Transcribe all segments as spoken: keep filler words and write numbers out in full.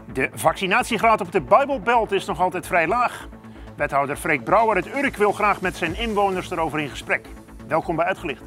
De vaccinatiegraad op de Bijbelbelt is nog altijd vrij laag. Wethouder Freek Brouwer uit Urk wil graag met zijn inwoners erover in gesprek. Welkom bij Uitgelicht.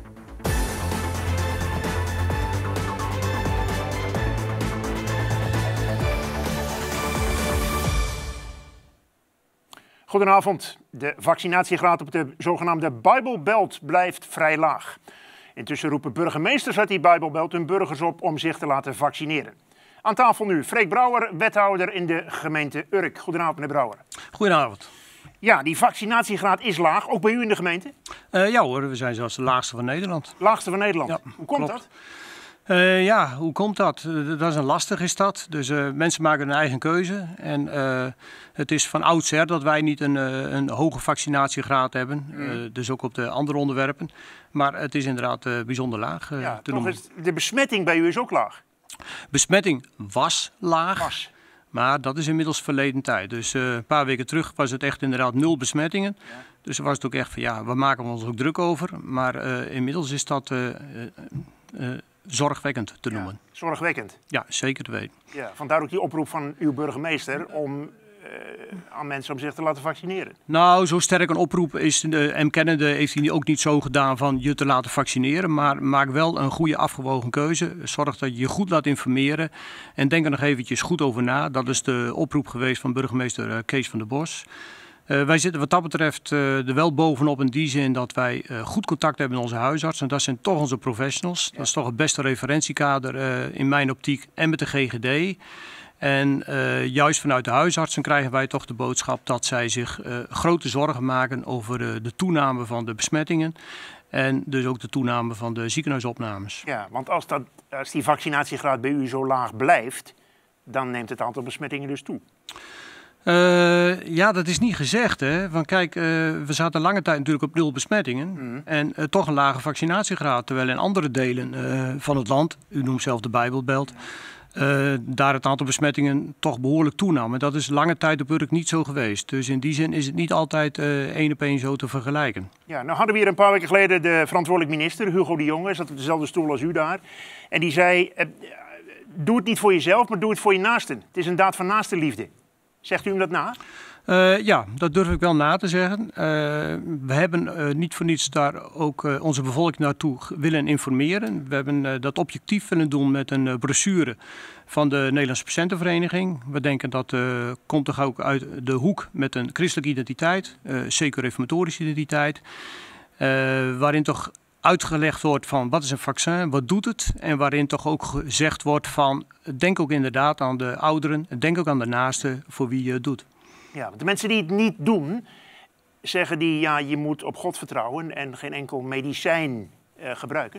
Goedenavond. De vaccinatiegraad op de zogenaamde Bijbelbelt blijft vrij laag. Intussen roepen burgemeesters uit die Bijbelbelt hun burgers op om zich te laten vaccineren. Aan tafel nu Freek Brouwer, wethouder in de gemeente Urk. Goedenavond, meneer Brouwer. Goedenavond. Ja, die vaccinatiegraad is laag, ook bij u in de gemeente? Uh, ja hoor, we zijn zelfs de laagste van Nederland. Laagste van Nederland. Ja, hoe komt klopt. dat? Uh, ja, hoe komt dat? Uh, dat is een lastig is dat. Dus uh, mensen maken hun eigen keuze. En uh, het is van oudsher dat wij niet een, uh, een hoge vaccinatiegraad hebben. Mm. Uh, dus ook op de andere onderwerpen. Maar het is inderdaad uh, bijzonder laag uh, ja, te noemen. Is de besmetting bij u is ook laag? Besmetting was laag. Was. Maar dat is inmiddels verleden tijd. Dus uh, een paar weken terug was het echt inderdaad nul besmettingen. Ja. Dus was het ook echt van ja, we maken ons ook druk over. Maar uh, inmiddels is dat uh, uh, uh, zorgwekkend te noemen. Ja, zorgwekkend? Ja, zeker te weten. Ja, vandaar ook die oproep van uw burgemeester om uh, aan mensen om zich te laten vaccineren. Nou, zo sterk een oproep is de M kennende heeft hij ook niet zo gedaan van je te laten vaccineren. Maar maak wel een goede afgewogen keuze. Zorg dat je je goed laat informeren. En denk er nog eventjes goed over na. Dat is de oproep geweest van burgemeester Kees van der Bos. Uh, wij zitten wat dat betreft uh, er wel bovenop in die zin dat wij uh, goed contact hebben met onze huisartsen. En dat zijn toch onze professionals. Ja. Dat is toch het beste referentiekader uh, in mijn optiek en met de G G D. En uh, juist vanuit de huisartsen krijgen wij toch de boodschap dat zij zich uh, grote zorgen maken over uh, de toename van de besmettingen. En dus ook de toename van de ziekenhuisopnames. Ja, want als, dat, als die vaccinatiegraad bij u zo laag blijft, dan neemt het aantal besmettingen dus toe. Uh, ja, dat is niet gezegd. Hè? Want kijk, uh, we zaten lange tijd natuurlijk op nul besmettingen. Mm. En uh, toch een lage vaccinatiegraad. Terwijl in andere delen uh, van het land, u noemt zelf de Bijbelbelt, uh, daar het aantal besmettingen toch behoorlijk toenam. En dat is lange tijd op Urk niet zo geweest. Dus in die zin is het niet altijd uh, één op één zo te vergelijken. Ja, nou hadden we hier een paar weken geleden de verantwoordelijk minister, Hugo de Jonge, zat op dezelfde stoel als u daar. En die zei, uh, doe het niet voor jezelf, maar doe het voor je naasten. Het is een daad van naastenliefde. Zegt u hem dat na? Uh, ja, dat durf ik wel na te zeggen. Uh, we hebben uh, niet voor niets daar ook uh, onze bevolking naartoe willen informeren. We hebben uh, dat objectief willen doen met een uh, brochure van de Nederlandse Patiëntenvereniging. We denken dat uh, komt toch ook uit de hoek met een christelijke identiteit, uh, seculo-reformatorische identiteit, uh, waarin toch uitgelegd wordt van wat is een vaccin, wat doet het? En waarin toch ook gezegd wordt van denk ook inderdaad aan de ouderen, denk ook aan de naasten voor wie je het doet. Ja, want de mensen die het niet doen, zeggen die ja, je moet op God vertrouwen en geen enkel medicijn uh, gebruiken.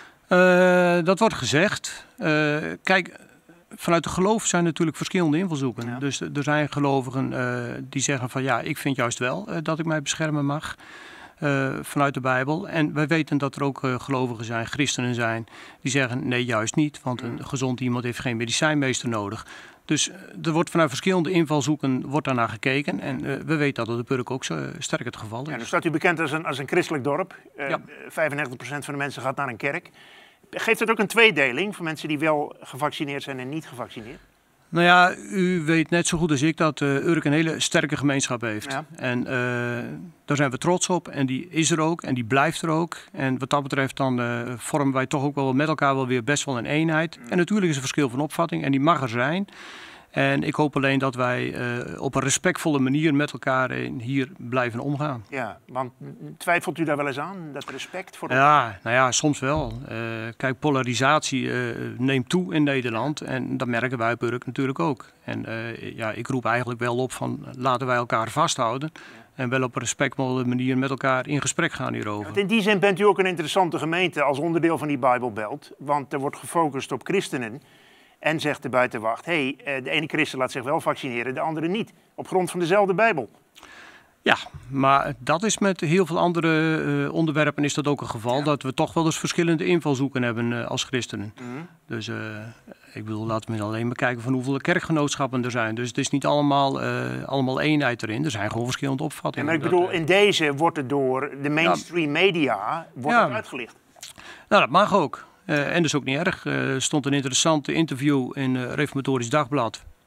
Uh, dat wordt gezegd. Uh, kijk, vanuit de geloof zijn natuurlijk verschillende invalshoeken. Ja. Dus er zijn gelovigen uh, die zeggen van ja, ik vind juist wel uh, dat ik mij beschermen mag. Uh, vanuit de Bijbel. En wij weten dat er ook uh, gelovigen zijn, christenen zijn, die zeggen nee, juist niet. Want een gezond iemand heeft geen medicijnmeester nodig. Dus uh, er wordt vanuit verschillende invalshoeken wordt daarnaar gekeken. En uh, we weten dat het op Urk ook zo uh, sterk het geval is. Ja, dus staat u bekend als een, als een christelijk dorp. Uh, ja. vijfennegentig procent van de mensen gaat naar een kerk. Geeft het ook een tweedeling voor mensen die wel gevaccineerd zijn en niet gevaccineerd? Nou ja, u weet net zo goed als ik dat uh, Urk een hele sterke gemeenschap heeft. Ja. En uh, daar zijn we trots op en die is er ook en die blijft er ook. En wat dat betreft dan uh, vormen wij toch ook wel met elkaar wel weer best wel een eenheid. Mm. En natuurlijk is er verschil van opvatting en die mag er zijn. En ik hoop alleen dat wij uh, op een respectvolle manier met elkaar hier blijven omgaan. Ja, want twijfelt u daar wel eens aan, dat respect voor elkaar? Ja, nou ja, soms wel. Uh, kijk, polarisatie uh, neemt toe in Nederland en dat merken wij op Urk natuurlijk ook. En uh, ja, ik roep eigenlijk wel op van laten wij elkaar vasthouden. Ja. En wel op een respectvolle manier met elkaar in gesprek gaan hierover. Ja, in die zin bent u ook een interessante gemeente als onderdeel van die Bijbelbelt. Want er wordt gefocust op christenen. En zegt de buitenwacht, hé, hey, de ene christen laat zich wel vaccineren, de andere niet. Op grond van dezelfde Bijbel. Ja, maar dat is met heel veel andere uh, onderwerpen is dat ook een geval. Ja. Dat we toch wel eens verschillende invalshoeken hebben uh, als christenen. Mm-hmm. Dus uh, ik bedoel, laten we alleen maar kijken van hoeveel kerkgenootschappen er zijn. Dus het is niet allemaal, uh, allemaal eenheid erin. Er zijn gewoon verschillende opvattingen. Ja, maar ik bedoel, dat, uh, in deze wordt het door de mainstream ja. media wordt ja. het uitgelicht. Nou, dat mag ook. Uh, en dat is ook niet erg. Uh, er stond een interessante interview in uh, Reformatorisch Dagblad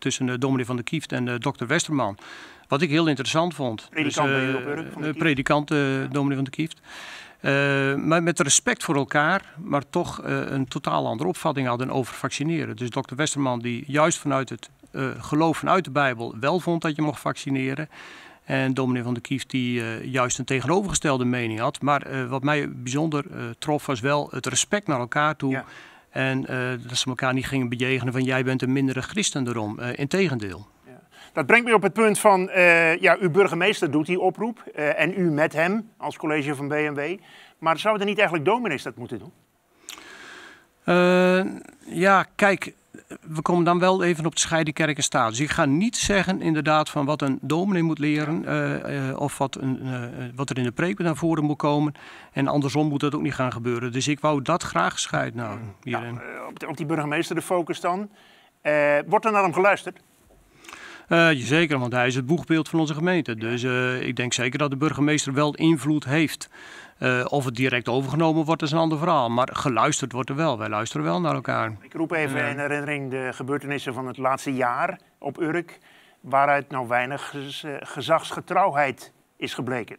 tussen de dominee van der Kieft en de dokter Westerman. Wat ik heel interessant vond. Predikant dus, bij uh, u op Urk van der Kieft? Predikant uh, dominee van der Kieft. Uh, maar met respect voor elkaar, maar toch uh, een totaal andere opvatting hadden over vaccineren. Dus dokter Westerman die juist vanuit het uh, geloof vanuit de Bijbel wel vond dat je mocht vaccineren. En dominee van der Kieft die uh, juist een tegenovergestelde mening had. Maar uh, wat mij bijzonder uh, trof was wel het respect naar elkaar toe. Ja. En uh, dat ze elkaar niet gingen bejegenen van jij bent een mindere christen erom. Uh, integendeel. Ja. Dat brengt me op het punt van, uh, ja, uw burgemeester doet die oproep. Uh, en u met hem als college van B M W. Maar zouden er niet eigenlijk dominees dat moeten doen? Uh, ja, kijk... We komen dan wel even op de scheiden kerk en staat. Dus ik ga niet zeggen inderdaad van wat een dominee moet leren uh, uh, of wat, een, uh, wat er in de preek naar voren moet komen. En andersom moet dat ook niet gaan gebeuren. Dus ik wou dat graag gescheiden houden. Ja, uh, op, de, op die burgemeester de focus dan. Uh, wordt er naar hem geluisterd? Uh, zeker, want hij is het boegbeeld van onze gemeente. Dus uh, ik denk zeker dat de burgemeester wel invloed heeft. Uh, of het direct overgenomen wordt, is een ander verhaal. Maar geluisterd wordt er wel. Wij luisteren wel naar elkaar. Ik roep even uh, in herinnering de gebeurtenissen van het laatste jaar op Urk. Waaruit nou weinig gez gezagsgetrouwheid is gebleken.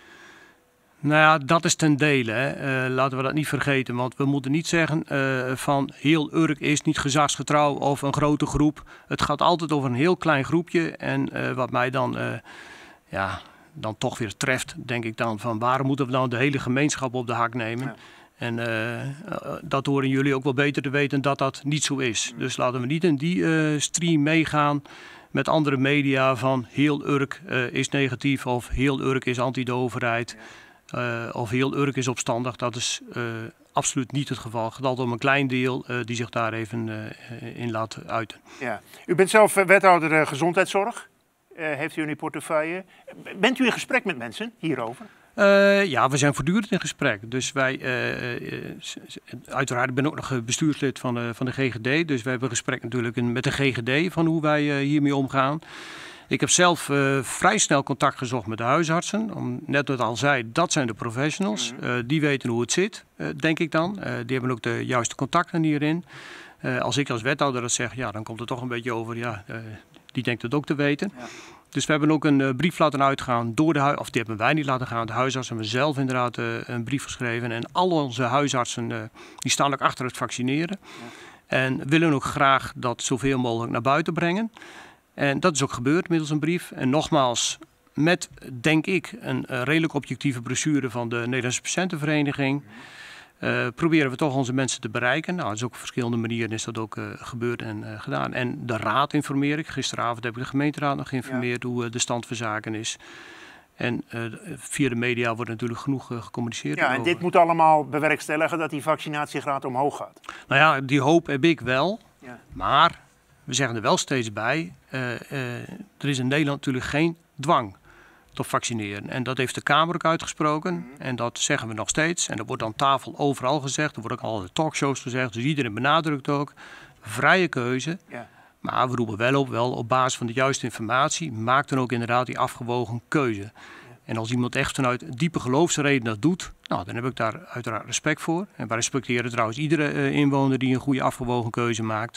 Nou ja, dat is ten dele. Hè. Uh, laten we dat niet vergeten. Want we moeten niet zeggen uh, van heel Urk is niet gezagsgetrouw of een grote groep. Het gaat altijd over een heel klein groepje. En uh, wat mij dan... Uh, ja... dan toch weer treft, denk ik dan, van waarom moeten we nou de hele gemeenschap op de hak nemen? Ja. En uh, uh, dat horen jullie ook wel beter te weten dat dat niet zo is. Mm. Dus laten we niet in die uh, stream meegaan met andere media van heel Urk uh, is negatief of heel Urk is anti de overheid. Ja. Uh, of heel Urk is opstandig. Dat is uh, absoluut niet het geval. Het gaat altijd om een klein deel uh, die zich daar even uh, in laat uiten. Ja. U bent zelf wethouder uh, gezondheidszorg. Uh, heeft u in uw portefeuille. Bent u in gesprek met mensen hierover? Uh, ja, we zijn voortdurend in gesprek. Dus wij, uh, uh, uiteraard, ik ben ook nog bestuurslid van, uh, van de G G D. Dus we hebben een gesprek natuurlijk met de G G D van hoe wij uh, hiermee omgaan. Ik heb zelf uh, vrij snel contact gezocht met de huisartsen. Om, net wat al zei, dat zijn de professionals. Uh, die weten hoe het zit, uh, denk ik dan. Uh, die hebben ook de juiste contacten hierin. Uh, als ik als wethouder dat zeg, ja, dan komt het toch een beetje over... Ja, uh, die denkt het ook te weten. Ja. Dus we hebben ook een uh, brief laten uitgaan door de huis, of die hebben wij niet laten gaan. De huisartsen hebben zelf inderdaad uh, een brief geschreven. En al onze huisartsen uh, die staan ook achter het vaccineren. Ja. En willen ook graag dat zoveel mogelijk naar buiten brengen. En dat is ook gebeurd middels een brief. En nogmaals, met denk ik een uh, redelijk objectieve brochure van de Nederlandse Patiëntenvereniging. Uh, proberen we toch onze mensen te bereiken. Nou, dat is ook op verschillende manieren is dat ook uh, gebeurd en uh, gedaan. En de raad informeer ik. Gisteravond heb ik de gemeenteraad nog geïnformeerd ja. hoe uh, de stand van zaken is. En uh, via de media wordt natuurlijk genoeg uh, gecommuniceerd. Ja, en over. Dit moet allemaal bewerkstelligen dat die vaccinatiegraad omhoog gaat. Nou ja, die hoop heb ik wel. Ja. Maar we zeggen er wel steeds bij. Uh, uh, er is in Nederland natuurlijk geen dwang tot vaccineren. En dat heeft de Kamer ook uitgesproken. Mm-hmm. En dat zeggen we nog steeds. En dat wordt aan tafel overal gezegd. Er wordt ook al in de talkshows gezegd. Dus iedereen benadrukt ook. Vrije keuze. Ja. Maar we roepen wel op, wel op basis van de juiste informatie. Maak dan ook inderdaad die afgewogen keuze. Ja. En als iemand echt vanuit diepe geloofsreden dat doet, nou, dan heb ik daar uiteraard respect voor. En wij respecteren trouwens iedere uh, inwoner die een goede afgewogen keuze maakt.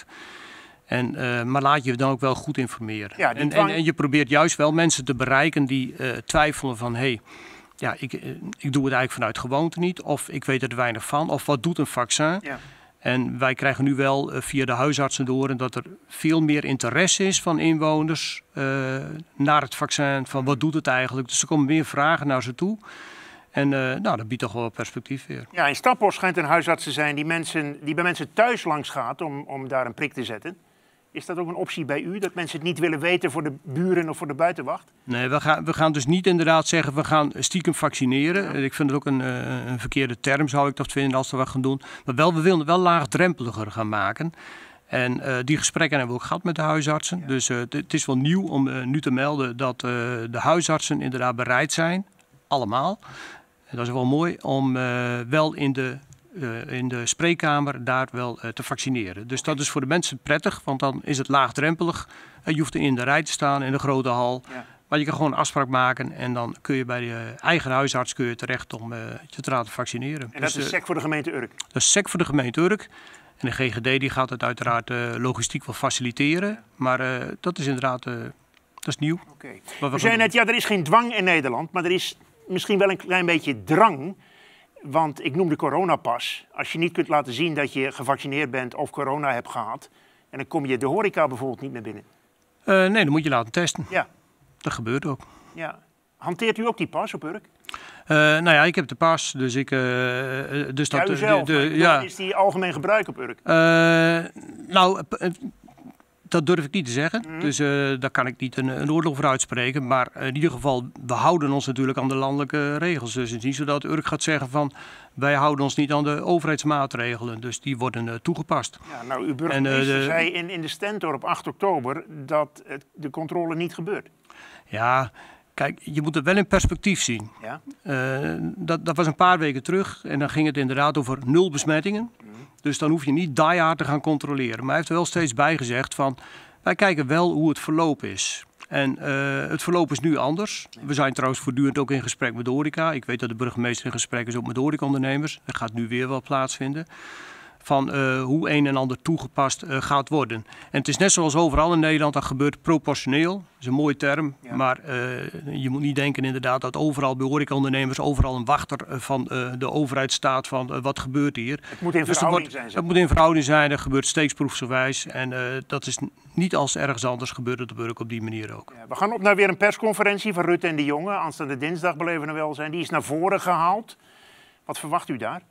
En, uh, maar laat je dan ook wel goed informeren. Ja, en, dwang... en, en je probeert juist wel mensen te bereiken die uh, twijfelen van... Hey, ja, ik, uh, ik doe het eigenlijk vanuit gewoonte niet. Of ik weet er weinig van. Of wat doet een vaccin? Ja. En wij krijgen nu wel uh, via de huisartsen door... dat er veel meer interesse is van inwoners uh, naar het vaccin. Van wat doet het eigenlijk? Dus er komen meer vragen naar ze toe. En uh, nou, dat biedt toch wel wat perspectief weer. Ja, in Staphorst schijnt een huisarts te zijn die, mensen, die bij mensen thuis langs gaat om, om daar een prik te zetten. Is dat ook een optie bij u, dat mensen het niet willen weten voor de buren of voor de buitenwacht? Nee, we gaan, we gaan dus niet inderdaad zeggen, we gaan stiekem vaccineren. Ja. Ik vind het ook een, een verkeerde term, zou ik dat vinden, als we dat gaan doen. Maar wel, we willen het wel laagdrempeliger gaan maken. En uh, die gesprekken hebben we ook gehad met de huisartsen. Ja. Dus uh, het is wel nieuw om uh, nu te melden dat uh, de huisartsen inderdaad bereid zijn, allemaal. En dat is wel mooi om uh, wel in de... Uh, in de spreekkamer daar wel uh, te vaccineren. Dus dat is voor de mensen prettig, want dan is het laagdrempelig. Uh, je hoeft er in de rij te staan in de grote hal. Ja. Maar je kan gewoon een afspraak maken en dan kun je bij de eigen huisarts kun je terecht om uh, je te laten vaccineren. En dat dus, is sec voor de gemeente Urk? Dat is sec voor de gemeente Urk. En de G G D die gaat het uiteraard uh, logistiek wel faciliteren. Maar uh, dat is inderdaad uh, dat is nieuw. Okay. We zeiden net, ja, er is geen dwang in Nederland, maar er is misschien wel een klein beetje drang. Want ik noem de coronapas. Als je niet kunt laten zien dat je gevaccineerd bent of corona hebt gehad, en dan kom je de horeca bijvoorbeeld niet meer binnen. Uh, nee, dan moet je laten testen. Ja. Dat gebeurt ook. Ja. Hanteert u ook die pas op Urk? Uh, nou ja, ik heb de pas, dus ik... Uh, dus ja, dat, u zelf, de, de, ja. Is die algemeen gebruik op Urk? Uh, nou, dat durf ik niet te zeggen. Mm. Dus uh, daar kan ik niet een, een oordeel voor uitspreken. Maar in ieder geval, we houden ons natuurlijk aan de landelijke regels. Dus het is niet zo dat Urk gaat zeggen van, wij houden ons niet aan de overheidsmaatregelen. Dus die worden uh, toegepast. Ja, nou, uw burgemeester en, uh, de, zei in, in de Stentor op acht oktober dat het, de controle niet gebeurt. Ja... Kijk, je moet het wel in perspectief zien. Ja? Uh, dat, dat was een paar weken terug en dan ging het inderdaad over nul besmettingen. Mm. Dus dan hoef je niet die hard te gaan controleren. Maar hij heeft er wel steeds bij gezegd van, wij kijken wel hoe het verloop is. En uh, het verloop is nu anders. We zijn trouwens voortdurend ook in gesprek met de horeca. Ik weet dat de burgemeester in gesprek is ook met de horecaondernemers. Dat gaat nu weer wel plaatsvinden. Van uh, hoe een en ander toegepast uh, gaat worden. En het is net zoals overal in Nederland, dat gebeurt proportioneel. Dat is een mooie term, ja. Maar uh, je moet niet denken inderdaad dat overal bij horecaondernemers overal een wachter van uh, de overheid staat van uh, wat gebeurt hier. Het moet in dus verhouding wordt, zijn. Het moet in verhouding zijn, dat gebeurt steeksproefsgewijs. En uh, dat is niet als ergens anders gebeurt het op, op die manier ook. Ja, we gaan op naar weer een persconferentie van Rutte en de Jonge. Aanstaande dinsdag beleven we welzijn. Die is naar voren gehaald. Wat verwacht u daar?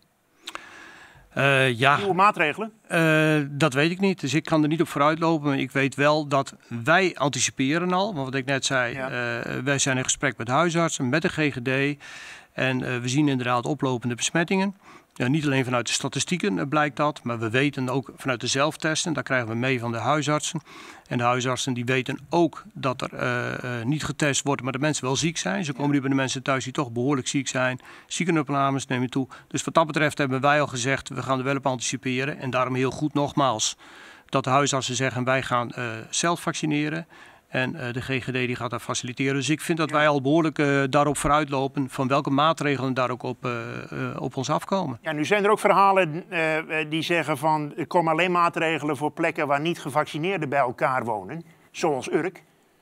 Uh, ja, Nieuwe maatregelen? Uh, dat weet ik niet, dus ik kan er niet op vooruit lopen. Maar ik weet wel dat wij anticiperen al. Want wat ik net zei, ja. uh, wij zijn in gesprek met huisartsen, met de G G D. En uh, we zien inderdaad oplopende besmettingen. Ja, niet alleen vanuit de statistieken uh, blijkt dat, maar we weten ook vanuit de zelftesten. Daar krijgen we mee van de huisartsen. En de huisartsen die weten ook dat er uh, uh, niet getest wordt, maar de mensen wel ziek zijn. Ze komen nu bij de mensen thuis die toch behoorlijk ziek zijn. Ziekenopnames nemen toe. Dus wat dat betreft hebben wij al gezegd, we gaan er wel op anticiperen. En daarom heel goed nogmaals dat de huisartsen zeggen, wij gaan uh, zelf vaccineren. En uh, de G G D die gaat dat faciliteren. Dus ik vind dat wij al behoorlijk uh, daarop vooruitlopen van welke maatregelen daar ook op, uh, uh, op ons afkomen. Ja, nu zijn er ook verhalen uh, die zeggen van er komen alleen maatregelen voor plekken waar niet gevaccineerden bij elkaar wonen. Zoals Urk.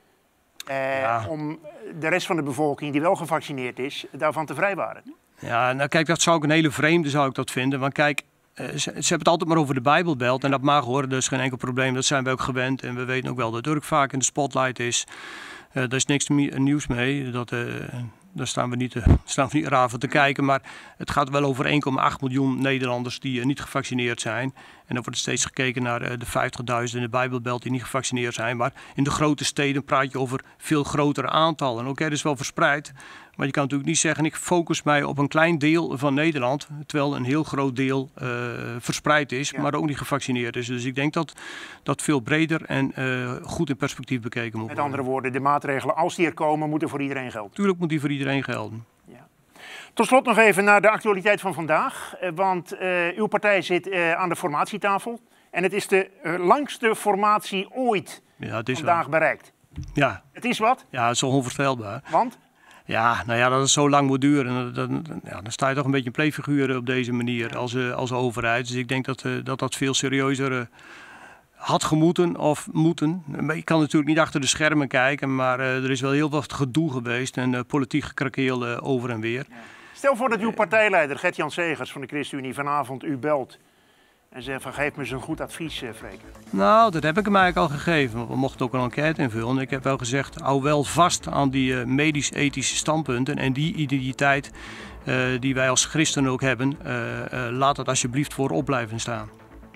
Uh, ja. Om de rest van de bevolking die wel gevaccineerd is, daarvan te vrijwaren. Ja, nou kijk, dat zou ik een hele vreemde zou ik dat vinden. Want kijk, Uh, ze, ze hebben het altijd maar over de Bijbelbelt en dat mag hoor, dat is geen enkel probleem, dat zijn we ook gewend en we weten ook wel dat Urk vaak in de spotlight is. Uh, daar is niks nieuws mee, dat, uh, daar staan we niet, uh, staan we niet raar voor te kijken, maar het gaat wel over één komma acht miljoen Nederlanders die uh, niet gevaccineerd zijn. En dan wordt steeds gekeken naar uh, de vijftigduizend in de Bijbelbelt die niet gevaccineerd zijn, maar in de grote steden praat je over veel grotere aantallen. Oké, okay, dat is wel verspreid. Maar je kan natuurlijk niet zeggen, ik focus mij op een klein deel van Nederland, terwijl een heel groot deel uh, verspreid is, ja. Maar ook niet gevaccineerd is. Dus ik denk dat dat veel breder en uh, goed in perspectief bekeken moet worden. Met andere woorden, de maatregelen, als die er komen, moeten voor iedereen gelden. Tuurlijk moet die voor iedereen gelden. Ja. Tot slot nog even naar de actualiteit van vandaag. Want uh, uw partij zit uh, aan de formatietafel. En het is de uh, langste formatie ooit ja, het is vandaag wel. bereikt. Ja. Het is wat? Ja, het is onvoorstelbaar. Want? Ja, nou ja, dat het zo lang moet duren. Dan, ja, dan sta je toch een beetje een playfiguur op deze manier als, uh, als overheid. Dus ik denk dat, uh, dat dat veel serieuzer uh, had gemoeten of moeten. Maar ik kan natuurlijk niet achter de schermen kijken, maar uh, er is wel heel wat gedoe geweest en uh, politiek gekrakeel uh, over en weer. Ja. Stel voor dat uw partijleider Gert-Jan Segers van de ChristenUnie vanavond u belt en zegt van geef me eens een goed advies, uh, Freek. Nou, dat heb ik hem eigenlijk al gegeven. We mochten ook een enquête invullen. Ik heb wel gezegd, hou wel vast aan die uh, medisch-ethische standpunten en die identiteit uh, die wij als christenen ook hebben. Uh, uh, laat dat alsjeblieft voorop blijven staan.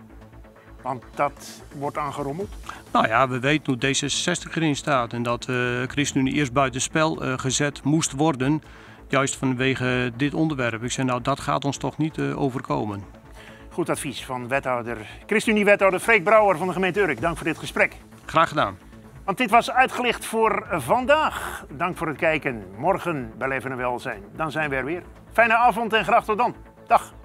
Want dat wordt aangerommeld? Nou ja, we weten hoe D zesenzestig erin staat en dat uh, ChristenUnie eerst buitenspel uh, gezet moest worden, juist vanwege dit onderwerp. Ik zei, nou dat gaat ons toch niet uh, overkomen. Goed advies van wethouder, ChristenUnie-wethouder Freek Brouwer van de gemeente Urk. Dank voor dit gesprek. Graag gedaan. Want dit was Uitgelicht voor vandaag. Dank voor het kijken. Morgen bij Leven en Welzijn. Dan zijn we er weer. Fijne avond en graag tot dan. Dag.